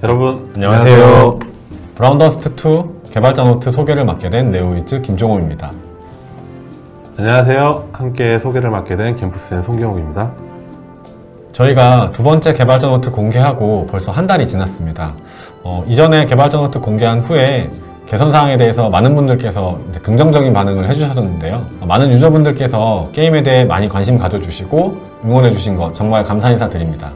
여러분 안녕하세요. 브라운더스트2 개발자 노트 소개를 맡게 된 네오이즈 김종호입니다. 안녕하세요. 함께 소개를 맡게 된 캠푸스N 송경욱입니다. 저희가 두 번째 개발자 노트 공개하고 벌써 한 달이 지났습니다. 이전에 개발자 노트 공개한 후에 개선사항에 대해서 많은 분들께서 긍정적인 반응을 해주셨는데요. 많은 유저분들께서 게임에 대해 많이 관심 가져주시고 응원해주신 것 정말 감사 인사드립니다.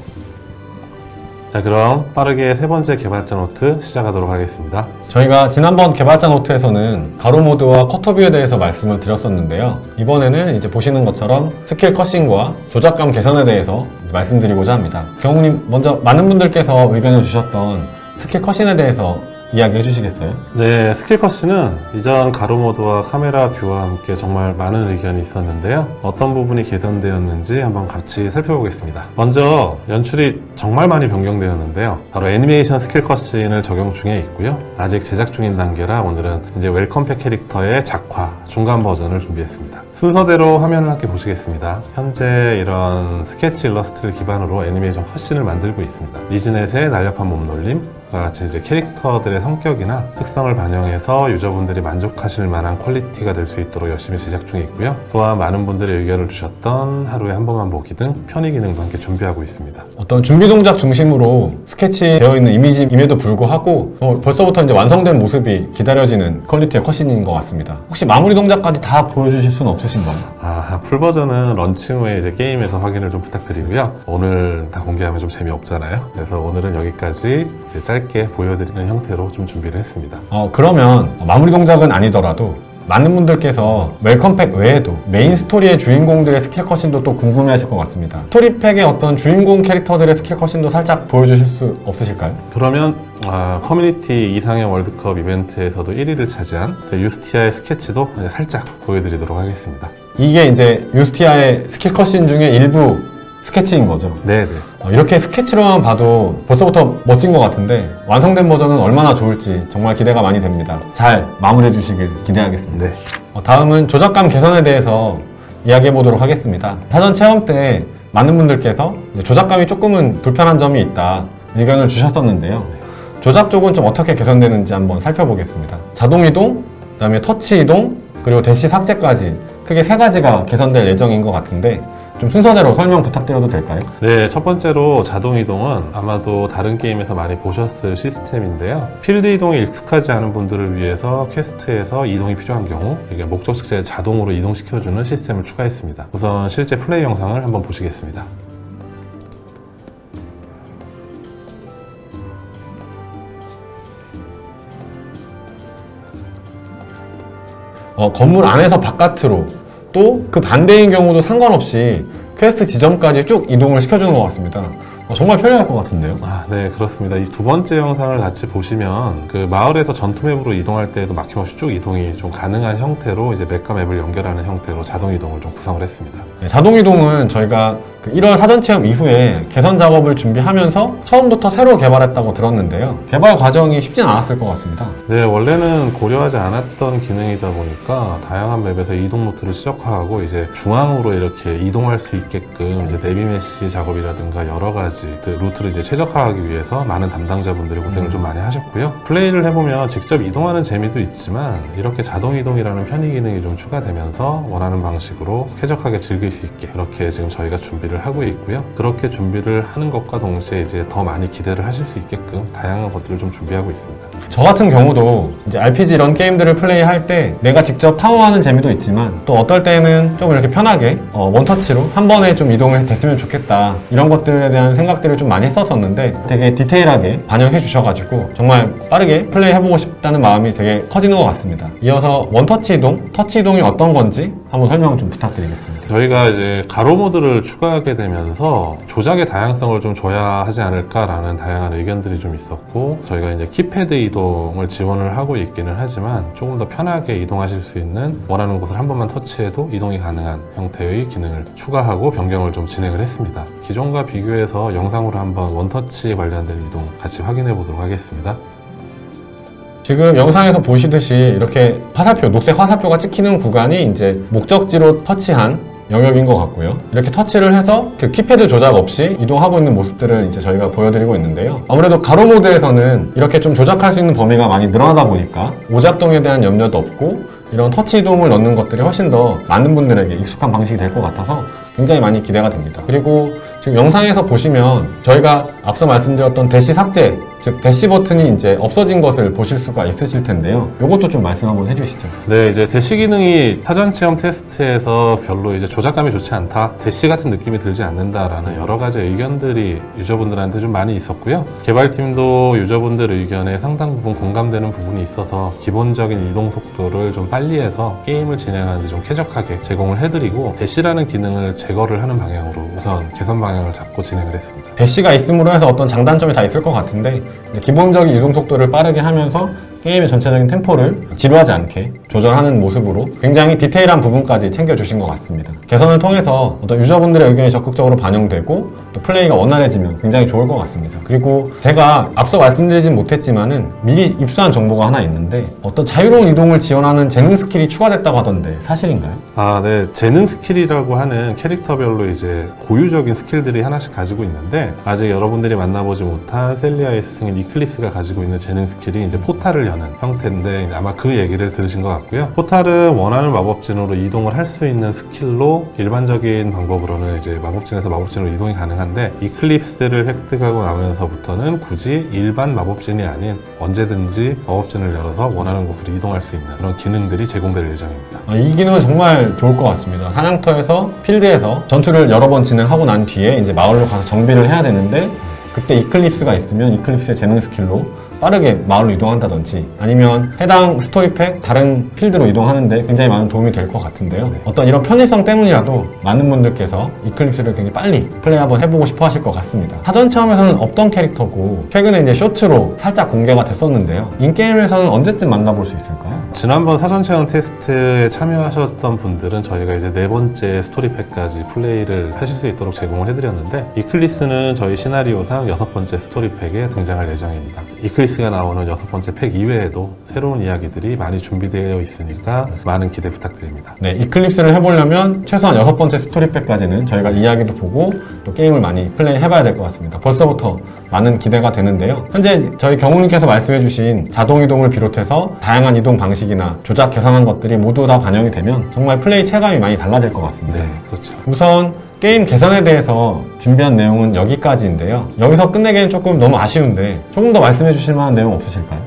자, 그럼 빠르게 세 번째 개발자 노트 시작하도록 하겠습니다. 저희가 지난번 개발자 노트에서는 가로 모드와 커터뷰에 대해서 말씀을 드렸었는데요. 이번에는 이제 보시는 것처럼 스킬 컷싱과 조작감 개선에 대해서 말씀드리고자 합니다. 경욱님, 먼저 많은 분들께서 의견을 주셨던 스킬 컷신에 대해서 이야기해 주시겠어요? 네, 스킬 컷신은 이전 가로 모드와 카메라 뷰와 함께 정말 많은 의견이 있었는데요. 어떤 부분이 개선되었는지 한번 같이 살펴보겠습니다. 먼저 연출이 정말 많이 변경되었는데요. 바로 애니메이션 스킬 컷신을 적용 중에 있고요. 아직 제작 중인 단계라 오늘은 이제 웰컴팩 캐릭터의 작화 중간 버전을 준비했습니다. 순서대로 화면을 함께 보시겠습니다. 현재 이런 스케치 일러스트를 기반으로 애니메이션 컷신을 만들고 있습니다. 리즈넷의 날렵한 몸놀림, 같이 이제 캐릭터들의 성격이나 특성을 반영해서 유저분들이 만족하실 만한 퀄리티가 될 수 있도록 열심히 제작 중에 있고요. 또한 많은 분들의 의견을 주셨던 하루에 한 번만 보기 등 편의 기능도 함께 준비하고 있습니다. 어떤 준비 동작 중심으로 스케치되어 있는 이미지임에도 불구하고 벌써부터 이제 완성된 모습이 기다려지는 퀄리티의 컷신인 것 같습니다. 혹시 마무리 동작까지 다 보여주실 수는 없으신가요? 풀 버전은 런칭 후에 이제 게임에서 확인을 좀 부탁드리고요. 오늘 다 공개하면 좀 재미없잖아요. 그래서 오늘은 여기까지 이제 짧게 보여드리는 형태로 좀 준비를 했습니다. 그러면 마무리 동작은 아니더라도 많은 분들께서 웰컴팩 외에도 메인 스토리의 주인공들의 스킬 컷신도 또 궁금해하실 것 같습니다. 스토리팩의 어떤 주인공 캐릭터들의 스킬 컷신도 살짝 보여주실 수 없으실까요? 그러면 커뮤니티 이상형 월드컵 이벤트에서도 1위를 차지한 유스티아의 스케치도 살짝 보여드리도록 하겠습니다. 이게 이제 유스티아의 스킬 컷신 중에 일부 스케치인 거죠? 네네. 이렇게 스케치로만 봐도 벌써부터 멋진 것 같은데 완성된 버전은 얼마나 좋을지 정말 기대가 많이 됩니다. 잘 마무리해 주시길 기대하겠습니다. 네. 다음은 조작감 개선에 대해서 이야기해 보도록 하겠습니다. 사전 체험 때 많은 분들께서 조작감이 조금은 불편한 점이 있다 의견을 주셨었는데요. 조작 쪽은 좀 어떻게 개선되는지 한번 살펴보겠습니다. 자동 이동, 그 다음에 터치 이동, 그리고 대시 삭제까지 크게 세 가지가 개선될 예정인 것 같은데 좀 순서대로 설명 부탁드려도 될까요? 네, 첫 번째로 자동 이동은 아마도 다른 게임에서 많이 보셨을 시스템인데요. 필드 이동이 익숙하지 않은 분들을 위해서 퀘스트에서 이동이 필요한 경우 이게 목적 지역에 자동으로 이동시켜주는 시스템을 추가했습니다. 우선 실제 플레이 영상을 한번 보시겠습니다. 건물 안에서 바깥으로 또 그 반대인 경우도 상관없이 퀘스트 지점까지 쭉 이동을 시켜주는 것 같습니다. 정말 편리할 것 같은데요? 네, 그렇습니다. 이 두 번째 영상을 같이 보시면 그 마을에서 전투 맵으로 이동할 때에도 막힘없이 쭉 이동이 좀 가능한 형태로 이제 맵과 맵을 연결하는 형태로 자동 이동을 좀 구성을 했습니다. 네, 자동 이동은 저희가 1월 사전 체험 이후에 개선 작업을 준비하면서 처음부터 새로 개발했다고 들었는데요. 개발 과정이 쉽진 않았을 것 같습니다. 네, 원래는 고려하지 않았던 기능이다 보니까 다양한 맵에서 이동 루트를 시작하고 이제 중앙으로 이렇게 이동할 수 있게끔 이제 내비 메시 작업이라든가 여러 가지 루트를 이제 최적화하기 위해서 많은 담당자분들이 고생을 좀 많이 하셨고요. 플레이를 해보면 직접 이동하는 재미도 있지만 이렇게 자동 이동이라는 편의 기능이 좀 추가되면서 원하는 방식으로 쾌적하게 즐길 수 있게 그렇게 지금 저희가 준비를 하고 있고요. 그렇게 준비를 하는 것과 동시에 이제 더 많이 기대를 하실 수 있게끔 다양한 것들을 좀 준비하고 있습니다. 저 같은 경우도 이제 RPG 이런 게임들을 플레이할 때 내가 직접 탐험하는 재미도 있지만 또 어떨 때는 좀 이렇게 편하게 원터치로 한 번에 좀 이동을 됐으면 좋겠다 이런 것들에 대한 생각들을 좀 많이 했었었는데 되게 디테일하게 반영해 주셔가지고 정말 빠르게 플레이 해보고 싶다는 마음이 되게 커지는 것 같습니다. 이어서 원터치 이동, 터치 이동이 어떤 건지 한번 설명 좀 부탁드리겠습니다. 저희가 이제 가로 모드를 추가하게 되면서 조작의 다양성을 좀 줘야 하지 않을까라는 다양한 의견들이 좀 있었고 저희가 이제 키패드 이동을 지원을 하고 있기는 하지만 조금 더 편하게 이동하실 수 있는 원하는 곳을 한 번만 터치해도 이동이 가능한 형태의 기능을 추가하고 변경을 좀 진행을 했습니다. 기존과 비교해서 영상으로 한번 원터치 관련된 이동 같이 확인해 보도록 하겠습니다. 지금 영상에서 보시듯이 이렇게 화살표, 녹색 화살표가 찍히는 구간이 이제 목적지로 터치한 영역인 것 같고요. 이렇게 터치를 해서 그 키패드 조작 없이 이동하고 있는 모습들을 이제 저희가 보여드리고 있는데요. 아무래도 가로 모드에서는 이렇게 좀 조작할 수 있는 범위가 많이 늘어나다 보니까 오작동에 대한 염려도 없고 이런 터치 이동을 넣는 것들이 훨씬 더 많은 분들에게 익숙한 방식이 될 것 같아서 굉장히 많이 기대가 됩니다. 그리고 지금 영상에서 보시면 저희가 앞서 말씀드렸던 대시 삭제, 즉 대시 버튼이 이제 없어진 것을 보실 수가 있으실 텐데요. 이것도 좀 말씀 한번 해주시죠. 네, 이제 대시 기능이 사전 체험 테스트에서 별로 이제 조작감이 좋지 않다, 대시 같은 느낌이 들지 않는다라는 여러 가지 의견들이 유저분들한테 좀 많이 있었고요. 개발팀도 유저분들 의견에 상당 부분 공감되는 부분이 있어서 기본적인 이동 속도를 좀 빨리 해서 게임을 진행하는데 좀 쾌적하게 제공을 해드리고 대시라는 기능을 제거를 하는 방향으로 우선 개선 방향을 잡고 진행을 했습니다. 대시가 있음으로 해서 어떤 장단점이 다 있을 것 같은데 기본적인 이동 속도를 빠르게 하면서 게임의 전체적인 템포를 지루하지 않게 조절하는 모습으로 굉장히 디테일한 부분까지 챙겨주신 것 같습니다. 개선을 통해서 어떤 유저분들의 의견이 적극적으로 반영되고 또 플레이가 원활해지면 굉장히 좋을 것 같습니다. 그리고 제가 앞서 말씀드리진 못했지만은 미리 입수한 정보가 하나 있는데 어떤 자유로운 이동을 지원하는 재능 스킬이 추가됐다고 하던데 사실인가요? 아, 네. 재능 스킬이라고 하는 캐릭터별로 이제 고유적인 스킬들이 하나씩 가지고 있는데 아직 여러분들이 만나보지 못한 셀리아의 스승인 이클립스가 가지고 있는 재능 스킬이 이제 포탈을 여는 형태인데 아마 그 얘기를 들으신 것 같고요. 포탈은 원하는 마법진으로 이동을 할 수 있는 스킬로 일반적인 방법으로는 이제 마법진에서 마법진으로 이동이 가능한데 이클립스를 획득하고 나면서부터는 굳이 일반 마법진이 아닌 언제든지 마법진을 열어서 원하는 곳으로 이동할 수 있는 그런 기능들이 제공될 예정입니다. 이 기능은 정말 좋을 것 같습니다. 사냥터에서 필드에서 전투를 여러 번 진행하고 난 뒤에 이제 마을로 가서 정비를 해야 되는데 그때 이클립스가 있으면 이클립스의 재능 스킬로 빠르게 마을로 이동한다든지 아니면 해당 스토리팩 다른 필드로 이동하는데 굉장히 많은 도움이 될 것 같은데요. 네. 어떤 이런 편의성 때문이라도 많은 분들께서 이클립스를 굉장히 빨리 플레이 한번 해보고 싶어 하실 것 같습니다. 사전 체험에서는 없던 캐릭터고 최근에 이제 쇼츠로 살짝 공개가 됐었는데요. 인게임에서는 언제쯤 만나볼 수 있을까요? 지난번 사전 체험 테스트에 참여하셨던 분들은 저희가 이제 4번째 스토리팩까지 플레이를 하실 수 있도록 제공을 해드렸는데 이클리스는 저희 시나리오상 6번째 스토리팩에 등장할 예정입니다. 이클리스가 나오는 6번째 팩 이외에도 새로운 이야기들이 많이 준비되어 있으니까 많은 기대 부탁드립니다. 네, 이클립스를 해보려면 최소한 6번째 스토리팩까지는 저희가 이야기도 보고 또 게임을 많이 플레이 해봐야 될 것 같습니다. 벌써부터 많은 기대가 되는데요. 현재 저희 경훈님께서 말씀해주신 자동이동을 비롯해서 다양한 이동 방식이나 조작 개선한 것들이 모두 다 반영이 되면 정말 플레이 체감이 많이 달라질 것 같습니다. 네, 그렇죠. 우선 게임 개선에 대해서 준비한 내용은 여기까지인데요. 여기서 끝내기엔 조금 너무 아쉬운데 조금 더 말씀해 주실 만한 내용 없으실까요?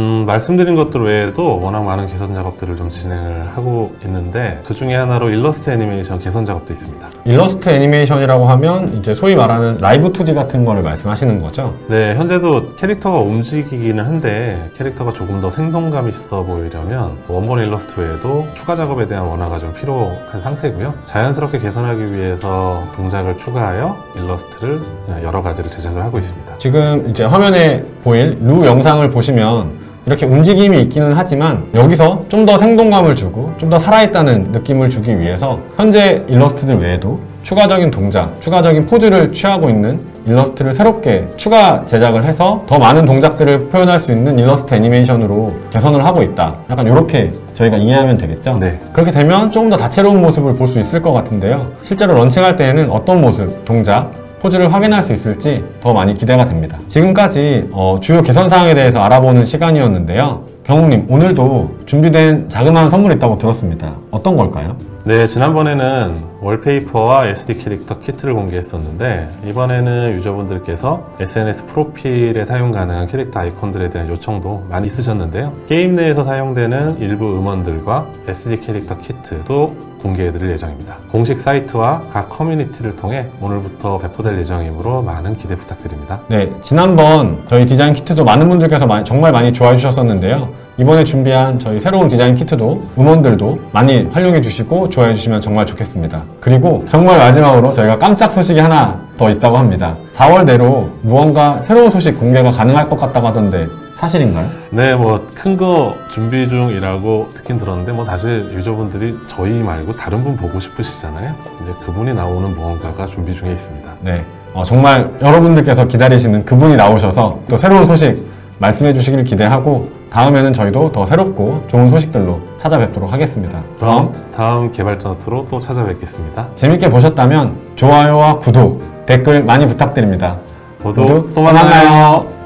말씀드린 것들 외에도 워낙 많은 개선 작업들을 좀 진행을 하고 있는데 그 중에 하나로 일러스트 애니메이션 개선 작업도 있습니다. 일러스트 애니메이션이라고 하면 이제 소위 말하는 라이브 2D 같은 거를 말씀하시는 거죠? 네, 현재도 캐릭터가 움직이기는 한데 캐릭터가 조금 더 생동감 있어 보이려면 원본 일러스트 외에도 추가 작업에 대한 원화가 좀 필요한 상태고요. 자연스럽게 개선하기 위해서 동작을 추가하여 일러스트를 여러 가지를 제작을 하고 있습니다. 지금 이제 화면에 보일 루 영상을 보시면 이렇게 움직임이 있기는 하지만 여기서 좀 더 생동감을 주고 좀 더 살아있다는 느낌을 주기 위해서 현재 일러스트들 외에도 추가적인 동작, 추가적인 포즈를 취하고 있는 일러스트를 새롭게 추가 제작을 해서 더 많은 동작들을 표현할 수 있는 일러스트 애니메이션으로 개선을 하고 있다. 약간 이렇게 저희가 이해하면 되겠죠? 네. 그렇게 되면 조금 더 다채로운 모습을 볼 수 있을 것 같은데요. 실제로 런칭할 때에는 어떤 모습, 동작, 포즈를 확인할 수 있을지 더 많이 기대가 됩니다. 지금까지 주요 개선 사항에 대해서 알아보는 시간이었는데요. 경욱님, 오늘도 준비된 자그마한 선물이 있다고 들었습니다. 어떤 걸까요? 네, 지난번에는 월페이퍼와 SD 캐릭터 키트를 공개했었는데 이번에는 유저분들께서 SNS 프로필에 사용 가능한 캐릭터 아이콘들에 대한 요청도 많이 있으셨는데요. 게임 내에서 사용되는 일부 음원들과 SD 캐릭터 키트도 공개해드릴 예정입니다. 공식 사이트와 각 커뮤니티를 통해 오늘부터 배포될 예정이므로 많은 기대 부탁드립니다. 네, 지난번 저희 디자인 키트도 많은 분들께서 정말 많이 좋아해 주셨었는데요. 이번에 준비한 저희 새로운 디자인 키트도 음원들도 많이 활용해 주시고 좋아해 주시면 정말 좋겠습니다. 그리고 정말 마지막으로 저희가 깜짝 소식이 하나 더 있다고 합니다. 4월 내로 무언가 새로운 소식 공개가 가능할 것 같다고 하던데 사실인가요? 네, 뭐 큰 거 준비 중이라고 듣긴 들었는데 뭐 사실 유저분들이 저희 말고 다른 분 보고 싶으시잖아요. 이제 그분이 나오는 무언가가 준비 중에 있습니다. 네, 정말 여러분들께서 기다리시는 그분이 나오셔서 또 새로운 소식 말씀해 주시길 기대하고 다음에는 저희도 더 새롭고 좋은 소식들로 찾아뵙도록 하겠습니다. 그럼 다음 개발전투로 또 찾아뵙겠습니다. 재밌게 보셨다면 좋아요와 구독, 댓글 많이 부탁드립니다. 모두 또 만나요.